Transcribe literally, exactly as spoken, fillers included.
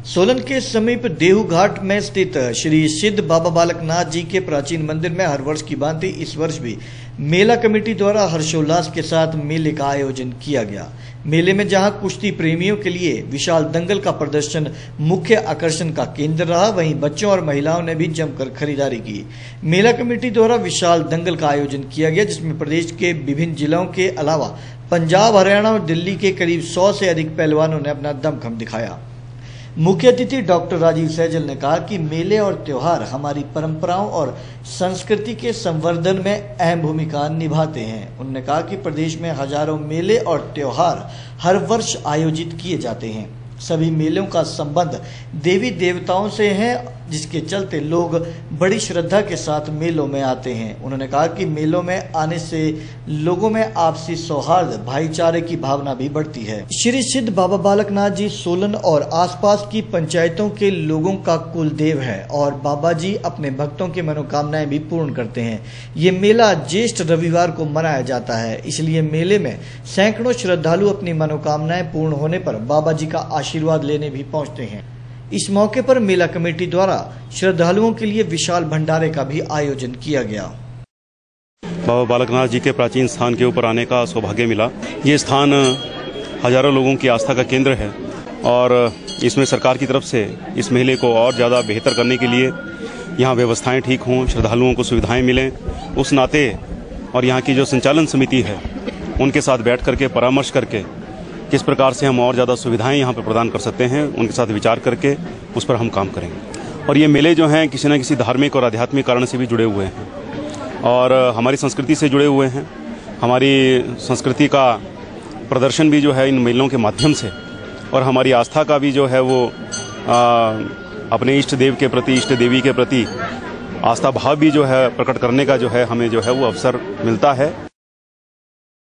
सोलन के समीप देहू घाट में स्थित श्री सिद्ध बाबा बालकनाथ जी के प्राचीन मंदिर में हर वर्ष की भांति इस वर्ष भी मेला कमेटी द्वारा हर्षोल्लास के साथ मेले का आयोजन किया गया। मेले में जहां कुश्ती प्रेमियों के लिए विशाल दंगल का प्रदर्शन मुख्य आकर्षण का केंद्र रहा, वहीं बच्चों और महिलाओं ने भी जमकर खरीदारी की। मेला कमेटी द्वारा विशाल दंगल का आयोजन किया गया, जिसमें प्रदेश के विभिन्न जिलों के अलावा पंजाब, हरियाणा और दिल्ली के करीब सौ से अधिक पहलवानों ने अपना दमखम दिखाया। मुख्य अतिथि डॉक्टर राजीव सैजल ने कहा कि मेले और त्योहार हमारी परंपराओं और संस्कृति के संवर्धन में अहम भूमिका निभाते हैं। उन्होंने कहा कि प्रदेश में हजारों मेले और त्योहार हर वर्ष आयोजित किए जाते हैं। सभी मेलों का संबंध देवी देवताओं से है, जिसके चलते लोग बड़ी श्रद्धा के साथ मेलों में आते हैं। उन्होंने कहा कि मेलों में आने से लोगों में आपसी सौहार्द, भाईचारे की भावना भी बढ़ती है। श्री सिद्ध बाबा बालकनाथ जी सोलन और आसपास की पंचायतों के लोगों का कुल देव है और बाबा जी अपने भक्तों की मनोकामनाएं भी पूर्ण करते हैं। ये मेला ज्येष्ठ रविवार को मनाया जाता है, इसलिए मेले में सैकड़ों श्रद्धालु अपनी मनोकामनाएं पूर्ण होने पर बाबा जी का आशीर्वाद लेने भी पहुंचते हैं। इस मौके पर मेला कमेटी द्वारा श्रद्धालुओं के लिए विशाल भंडारे का भी आयोजन किया गया। बाबा बालकनाथ जी के प्राचीन स्थान के ऊपर आने का सौभाग्य मिला। ये स्थान हजारों लोगों की आस्था का केंद्र है और इसमें सरकार की तरफ से इस मेले को और ज़्यादा बेहतर करने के लिए यहाँ व्यवस्थाएं ठीक हों, श्रद्धालुओं को सुविधाएं मिलें, उस नाते और यहाँ की जो संचालन समिति है उनके साथ बैठ करके परामर्श करके किस प्रकार से हम और ज़्यादा सुविधाएं यहाँ पर प्रदान कर सकते हैं, उनके साथ विचार करके उस पर हम काम करेंगे। और ये मेले जो हैं किसी न किसी धार्मिक और आध्यात्मिक कारण से भी जुड़े हुए हैं और हमारी संस्कृति से जुड़े हुए हैं। हमारी संस्कृति का प्रदर्शन भी जो है इन मेलों के माध्यम से और हमारी आस्था का भी जो है वो आ, अपने इष्ट देव के प्रति, इष्ट देवी के प्रति आस्था भाव भी जो है प्रकट करने का जो है हमें जो है वो अवसर मिलता है।